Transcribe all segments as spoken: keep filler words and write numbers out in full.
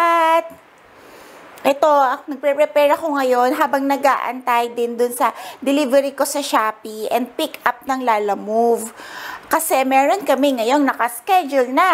lahat! Ito, nagpre-prepare ako ngayon habang nag-aantay din dun sa delivery ko sa Shopee and pick up ng Lalamove. Kasi meron kami ngayong nakaschedule na.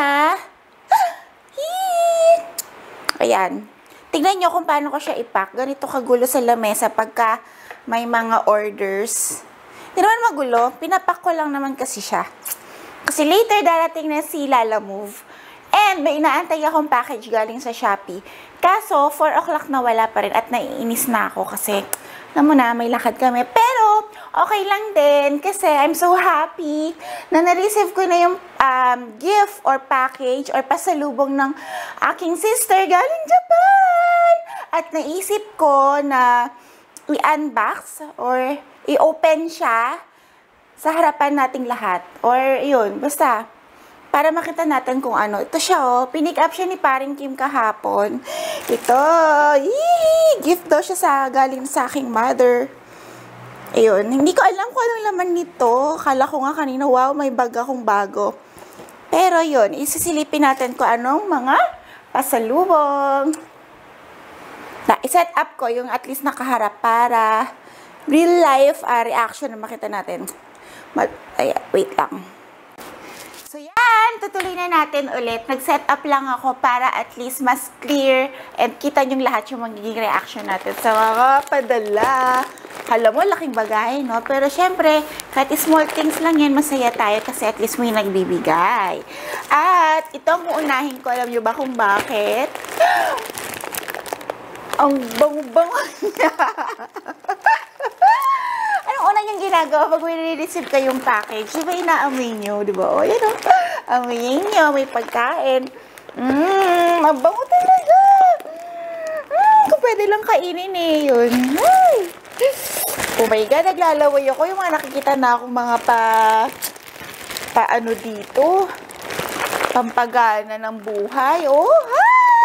Ayan. Tignan nyo kung paano ko siya ipack. Ganito kagulo sa lamesa pagka may mga orders. Hindi naman magulo. Pinapack ko lang naman kasi siya. Kasi later darating na si Lalamove. And may inaantay akong package galing sa Shopee. Kaso, four o'clock na wala pa rin at naiinis na ako kasi, alam mo na, may lakad kami. Pero, okay lang din kasi I'm so happy na na-receive ko na yung um, gift or package or pasalubong ng aking sister galing Japan. At naisip ko na i-unbox or i-open siya sa harapan nating lahat. Or, yun, basta, para makita natin kung ano. Ito siya, oh. Pinick up siya ni Paring Kim kahapon. Ito. Yee! Gift daw siya sa, galing sa aking mother. Ayun. Hindi ko alam kung anong laman nito. Kala ko nga kanina, wow, may bag akong bago. Pero yun, isisilipin natin kung anong mga pasalubong. Na, iset up ko yung at least nakaharap para real life uh, reaction na makita natin. But, ay, wait lang. So, yan. Tutuloy na natin ulit. Nag-set up lang ako para at least mas clear and kita nyo lahat yung magiging reaction natin sa mga padala. Alam mo, laking bagay, no? Pero, syempre, kahit small things lang yan, masaya tayo kasi at least may nagbibigay. At, ito ang uunahin ko. Alam nyo ba kung bakit? Ang bango-bango niya. Anong una niyang ginagawa pag may re-receive kayong package? Di ba inaamoy nyo? Di ba? O, yan o. Amoyin nyo. May pagkain. Mmm, mabango talaga. Mmm, kung pwede lang kainin eh. Yun. Ay. Oh my God, naglalaway ako. Yung mga nakikita na akong mga pa, pa ano dito. Pampagana ng buhay. Oh, ha!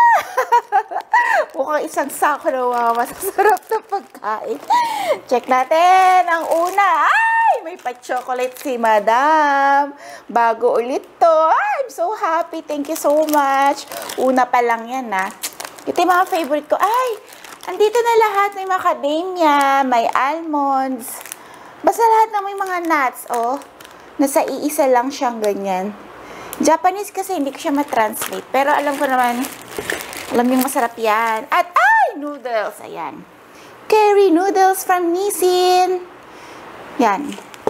Mukhang isang sako na mga masasarap na pagkain. Check natin. Ang una. Ay! May pa-chocolate si Madam. Bago ulit to. Ay, I'm so happy. Thank you so much. Una pa lang yan, ha. Ito yung mga favorite ko. Ay! Andito na lahat. May macadamia. May almonds. Basta lahat na may mga nuts, oh. Nasa iisa lang siyang ganyan. Japanese kasi hindi ko siya matranslate. Pero alam ko naman, alam yung masarap yan. At, ay! Noodles. Ayan. Curry noodles from Nissin. Yan.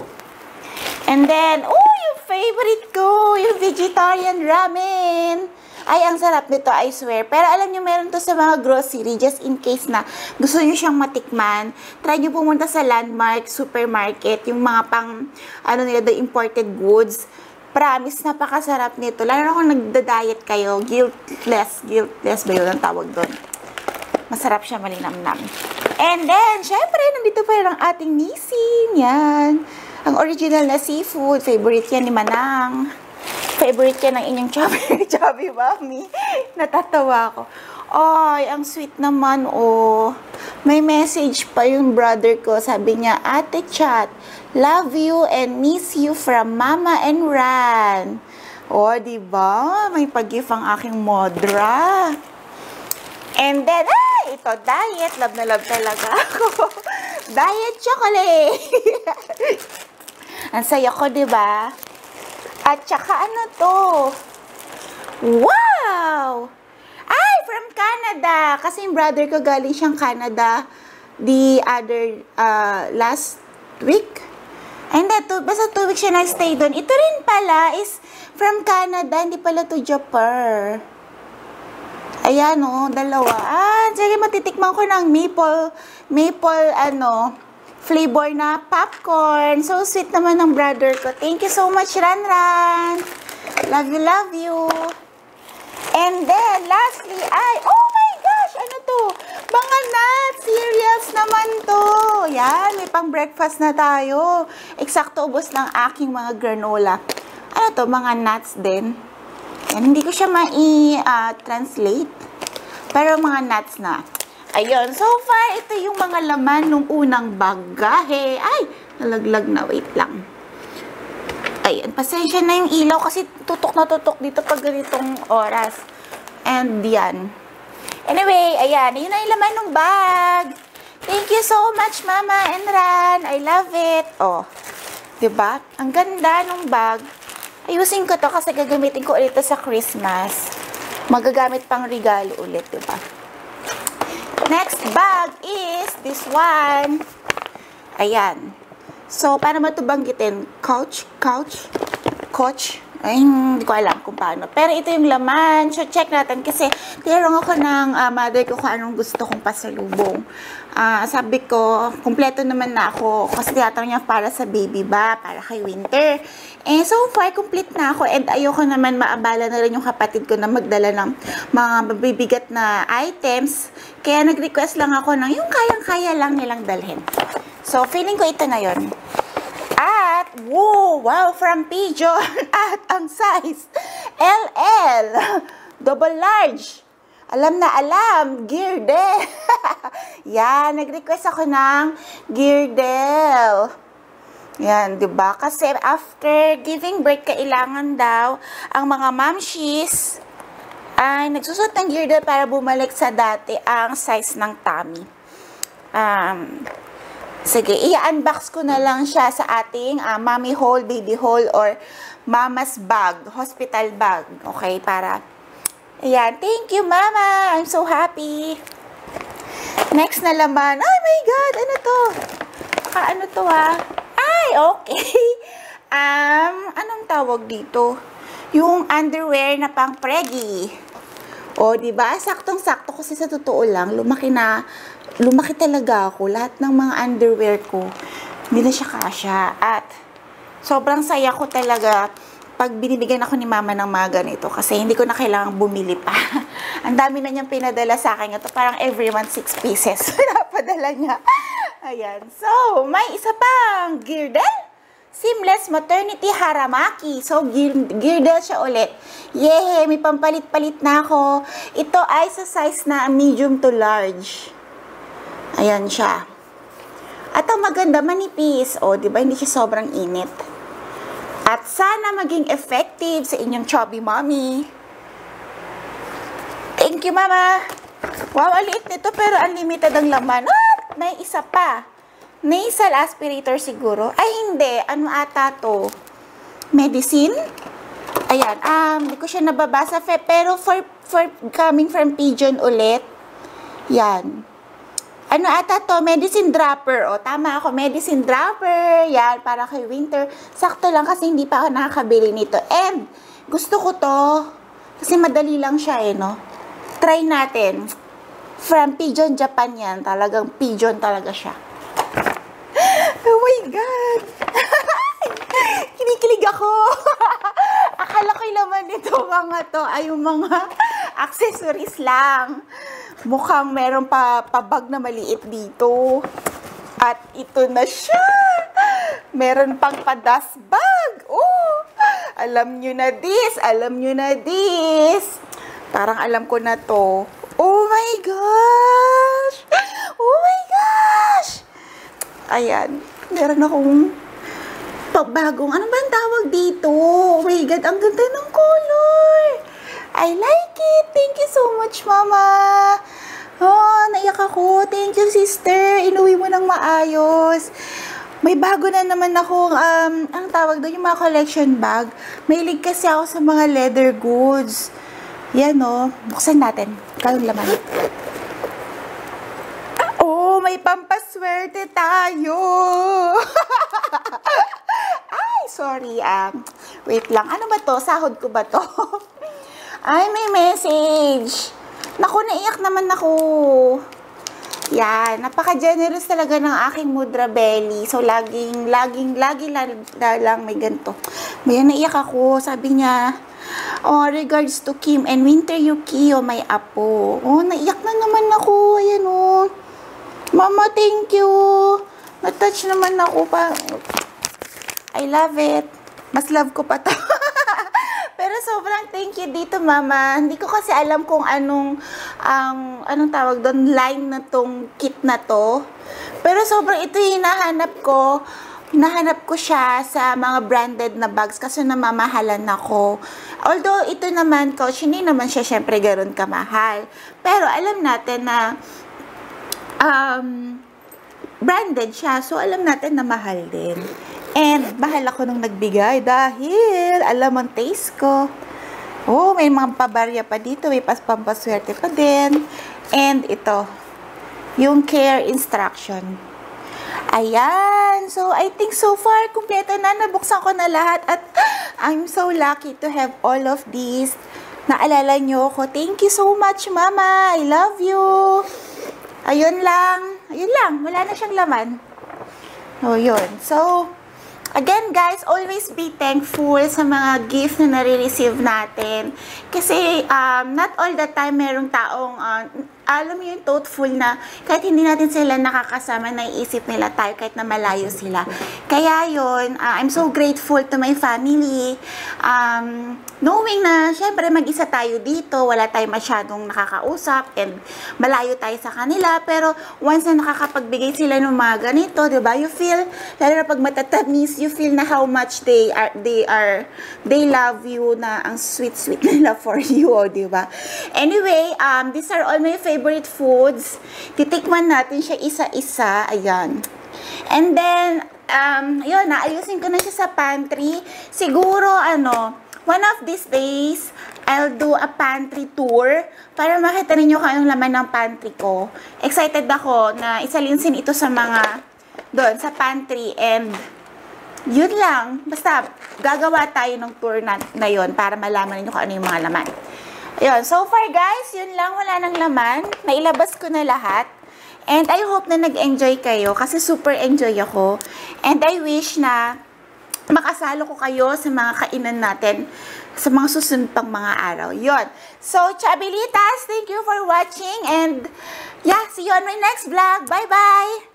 And then, oh, yung favorite ko, yung vegetarian ramen. Ay, ang sarap nito, I swear. Pero alam nyo, meron to sa mga grocery, just in case na gusto nyo siyang matikman. Try nyo pumunta sa Landmark, supermarket, yung mga pang, ano nila, the imported goods. Promise, napakasarap nito. Lalo na kung nagda-diet kayo, guiltless. Guiltless ba yun ang tawag doon? Masarap siya, malinamnam. And then, syempre, nandito pa rin ang ating Nissin. Yan. Ang original na seafood. Favorite yan ni Manang. Favorite yan ng inyong chubby, chubby mommy. Natatawa ako. Ay, ang sweet naman, oh. May message pa yung brother ko. Sabi niya, Ate Chat, love you and miss you from Mama and Ran. Oh, diba? May pag-gift ang aking modra. And then, ay, ito, diet. Love na love talaga ako. Diet chocolate. Ang saya ko, diba? At saka ano to? Wow! Ay, from Canada. Kasi yung brother ko galing siyang Canada the other, uh, last week. And then, two, basta two weeks siya nag-stay doon. Ito rin pala is from Canada, hindi pala to Japan. Ayan, oh, dalawa. Ah, sige, matitikman ko ng maple, maple, ano, flavor na popcorn. So sweet naman ng brother ko. Thank you so much, Ran Ran. Love you, love you. And then, lastly, ay, oh my gosh, ano to? Mga nuts, cereals naman to. Yan, may pang breakfast na tayo. Eksakto ubos ng aking mga granola. Ano to, mga nuts din. Yan, hindi ko siya mai-translate. Uh, pero mga nuts na. Ayun, so far, ito yung mga laman nung unang bagahe. Ay, nalaglag na, wait lang. Ayun, pasensya na yung ilaw kasi tutok na tutok dito pag ganitong oras. And yan. Anyway, ayan. Yun na yung laman ng bag. Thank you so much, Mama and Ran. I love it. Oh, diba? Ang ganda ng bag. Ayusin ko to kasi gagamitin ko ulit to sa Christmas. Magagamit pang regalo ulit, diba? Next bag is this one. Ayan. So, paano mo ito banggitin? Couch? Couch? Couch? Ay, hindi ko alam kung paano. Pero ito yung laman. So, check natin. Kasi, tinanong ako ng uh, mother ko kung anong gusto kong pasalubong. Uh, sabi ko, kumpleto naman na ako. Kasi tinatanong niya para sa baby ba? Para kay Winter. Eh, so far, complete na ako. And ayoko naman maabala na rin yung kapatid ko na magdala ng mga mabibigat na items. Kaya nag-request lang ako ng yung kayang-kaya lang nilang dalhin. So, feeling ko ito na yon. At, whoa, wow, from Pigeon. At ang size, L L. Double large. Alam na alam, Girdle. Yan, nag-request ako ng Girdle. Yan, diba? Kasi after giving birth, kailangan daw ang mga mamshies ay nagsusot ng girdle para bumalik sa dati ang size ng tummy. Um, sige, i-unbox ko na lang siya sa ating uh, mommy haul, baby haul, or mama's bag, hospital bag. Okay, para... Ayan, thank you, Mama! I'm so happy! Next na laman. Oh my God! Ano to? Ka ano to, ha? Ay, okay. Um, anong tawag dito? Yung underwear na pang preggy. O, diba? Saktong-sakto kasi sa totoo lang, lumaki na, lumaki talaga ako. Lahat ng mga underwear ko, hindi na siya kasya. At, sobrang saya ko talaga pag binibigyan ako ni Mama ng mga ganito. Kasi hindi ko na kailangang bumili pa. Ang dami na niyang pinadala sa akin. Ito parang every month, six pieces. Napadala niya. Ayan. So, may isa pang girdle. Seamless Maternity Haramaki. So, girdle siya ulit. Yehey! May pampalit-palit na ako. Ito ay sa size na medium to large. Ayan siya. At ang maganda, manipis. O, diba? Hindi siya sobrang init. At sana maging effective sa inyong chubby mommy. Thank you, Mama. Wow, aliit nito pero unlimited ang laman. At may isa pa. Nasal aspirator siguro. Ay, hindi. Ano ata to? Medicine? Ayan. Um, hindi ko siya nababasa. Pero for, for coming from Pigeon ulit. Yan. Ano ata to? Medicine dropper. O, tama ako. Medicine dropper. Yan, para kay Winter. Sakto lang kasi hindi pa ako nakakabili nito. And, gusto ko to. Kasi madali lang siya eh, no? Try natin. From Pigeon, Japan yan. Talagang Pigeon talaga siya. Oh my God! Kinikilig ako! Akala ko yung laman nito mga to ay yung mga accessories lang. Mukhang meron pa pabag na maliit dito. At ito na siya. Meron pang pa-dust bag. Oh, alam nyo na this. Alam nyo na this. Parang alam ko na to. Oh my gosh. Oh my gosh. Ayan. Meron akong pagbagong. Ano ba ang tawag dito? Oh my God. Ang ganda ng color. I like it. Thank you so much, Mama. Oh, naiyak ako. Thank you, sister. Inuwi mo ng maayos. May bago na naman akong, um, anong tawag doon? Yung mga collection bag. Mahilig kasi ako sa mga leather goods. Yan, oh. Buksan natin. Kayong laman. Oh, may pampaswerte tayo. Ay, sorry. Um, wait lang. Ano ba to? Sahod ko ba to? Ay, may message. Naku, naiyak naman ako. Yan, napaka-generous talaga ng aking mudra belly. So, laging, laging, lagi lang, lang may ganito. May naiyak ako. Sabi niya, oh, regards to Kim and Winter Yukio, may apo. Oh, naiyak na naman ako. Ayan, oh. Mama, thank you. Natouch naman ako pa. I love it. Mas love ko pa to. Pero sobrang thank you dito, Mama. Hindi ko kasi alam kung anong ang um, anong tawag doon, line na tong kit na to. Pero sobrang ito yung hinahanap ko. nahanap ko siya sa mga branded na bags kasi namamahalan ako. Although, ito naman, Coach, hindi naman siya syempre ganoon kamahal. Pero alam natin na um, branded siya. So, alam natin na mahal din. And, mahal ako nung nagbigay dahil alam ang taste ko. Oh, may mga pabarya pa dito. May pampampaswerte pa din. And, ito. Yung care instruction. Ayan. So, I think so far, kumpleto na. Nabuksan ko na lahat. At I'm so lucky to have all of these. Naalala nyo ko. Thank you so much, Mama. I love you. Ayun lang. Ayun lang. Wala na siyang laman. Oh, yun. So, again, guys, always be thankful sa mga gift na nare-receive natin. Kasi, um, not all the time merong taong, uh, alam mo yung thoughtful na kahit hindi natin sila nakakasama, naiisip nila tayo kahit na malayo sila. Kaya yun, uh, I'm so grateful to my family. Um, knowing na, syempre, mag-isa tayo dito, wala tayong masyadong nakakausap, and malayo tayo sa kanila. Pero, once na nakakapagbigay sila ng mga ganito, diba, you feel, lalo na pag matatamis, you feel na how much they are, they are, they love you, na ang sweet-sweet nila for you, oh, diba? Anyway, um, these are all my favorite foods. Titikman natin siya isa-isa. Ayan. And then, um, yun, naayusin ko na siya sa pantry. Siguro, ano, one of these days, I'll do a pantry tour para makita ninyo kung anong laman ng pantry ko. Excited ako na isalinsin ito sa mga, doon, sa pantry. And, yun lang. Basta, gagawa tayo ng tour na, na yun para malaman ninyo kung ano yung mga laman. Ayun, so far guys, yun lang, wala nang laman. Nailabas ko na lahat. And I hope na nag-enjoy kayo kasi super enjoy ako. And I wish na makasalo ko kayo sa mga kainan natin sa mga susunod pang mga araw. Yun. So, Chubelitas, thank you for watching. And yeah, see you on my next vlog. Bye-bye!